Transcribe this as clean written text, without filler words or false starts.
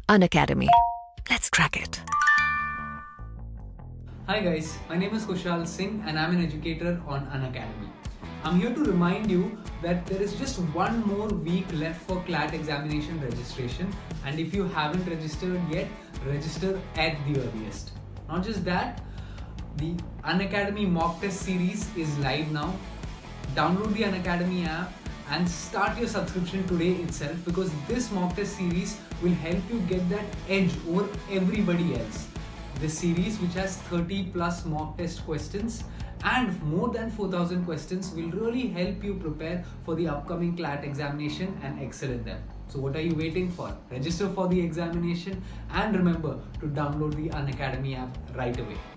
Unacademy. Let's crack it. Hi guys, my name is Kushal Singh and I'm an educator on Unacademy. I'm here to remind you that there is just one more week left for CLAT examination registration, and if you haven't registered yet, register at the earliest. Not just that, the Unacademy mock test series is live now. Download the Unacademy app and start your subscription today itself, because this mock test series will help you get that edge over everybody else. This series, which has 30 plus mock test questions and more than 4,000 questions, will really help you prepare for the upcoming CLAT examination and excel in them. So what are you waiting for? Register for the examination and remember to download the Unacademy app right away.